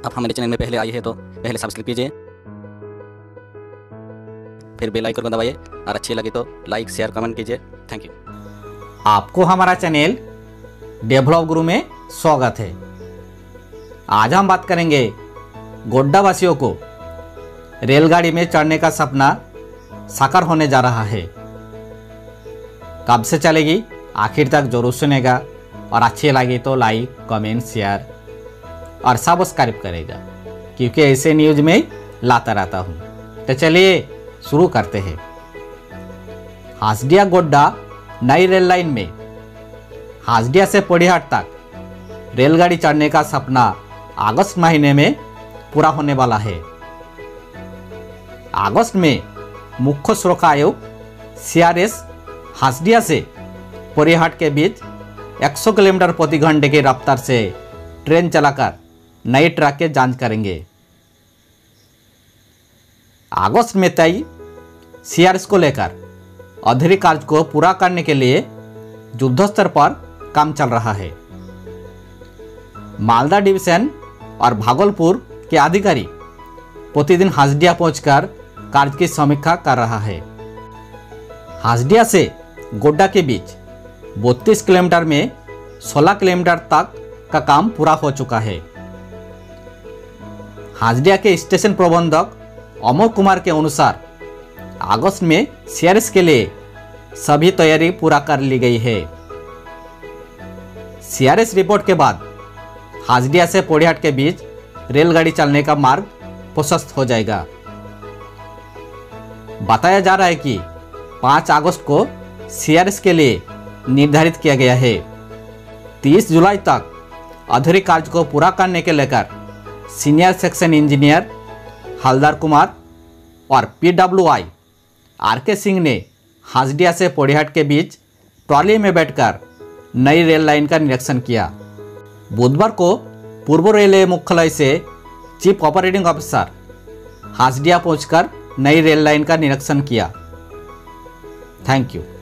आप हमारे चैनल में पहले आए हैं तो पहले सब्सक्राइब कीजिए, फिर बेल आइकन को दबाइए और अच्छी लगे तो लाइक शेयर कमेंट कीजिए। Thank you. आपको हमारा चैनल डेवलप गुरु में स्वागत है। आज हम बात करेंगे गोड्डा वासियों को रेलगाड़ी में चढ़ने का सपना साकार होने जा रहा है। कब से चलेगी, आखिर तक जरूर सुनेगा और अच्छी लगी तो लाइक कमेंट शेयर और सब्सक्राइब करेगा, क्योंकि ऐसे न्यूज में लाता रहता हूँ। तो चलिए शुरू करते हैं। हासदिया गोड्डा नई रेल लाइन में हासदिया से पोड़ीहाट तक रेलगाड़ी चढ़ने का सपना अगस्त महीने में पूरा होने वाला है। अगस्त में मुख्य सुरक्षा आयुक्त CRS हासदिया से पोड़ीहाट के बीच 100 किलोमीटर प्रति घंटे की रफ्तार से ट्रेन चलाकर नई ट्रैक की जांच करेंगे। अगस्त में तय CRS को लेकर अधूरी कार्य को पूरा करने के लिए युद्धस्तर पर काम चल रहा है। मालदा डिवीजन और भागलपुर के अधिकारी प्रतिदिन हासदिया पहुंचकर कार्य की समीक्षा कर रहा है। हासदिया से गोड्डा के बीच 32 किलोमीटर में 16 किलोमीटर तक का काम पूरा हो चुका है। हासदिया के स्टेशन प्रबंधक अमर कुमार के अनुसार अगस्त में CRS के लिए सभी तैयारी पूरा कर ली गई है। CRS रिपोर्ट के बाद हासदिया से पोड़ीहाट के बीच रेलगाड़ी चलने का मार्ग प्रशस्त हो जाएगा। बताया जा रहा है कि 5 अगस्त को CRS के लिए निर्धारित किया गया है। 30 जुलाई तक अधूरी कार्य को पूरा करने के लेकर senior section engineer Haldar Kumar और PWI RK सिंह ने हासदिया से पोड़ीहाट के बीच ट्रॉली में बैठकर नई रेल लाइन का निरीक्षण किया। बुधवार को पूर्व रेलवे मुख्यालय से चीफ ऑपरेटिंग ऑफिसर हासदिया पहुंचकर नई रेल लाइन का निरीक्षण किया। Thank you.